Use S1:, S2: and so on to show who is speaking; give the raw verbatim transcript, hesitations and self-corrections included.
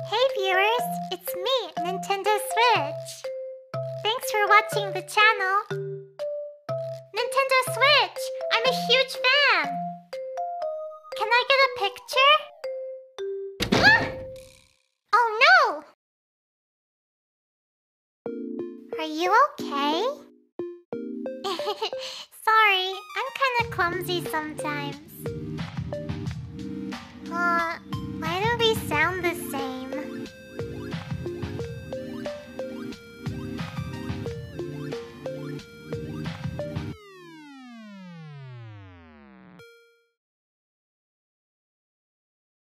S1: Hey viewers, it's me, Nintendo Switch. Thanks for watching the channel. Nintendo Switch, I'm a huge fan. Can I get a picture? Ah! Oh no! Are you okay? Sorry, I'm kinda clumsy sometimes. Uh,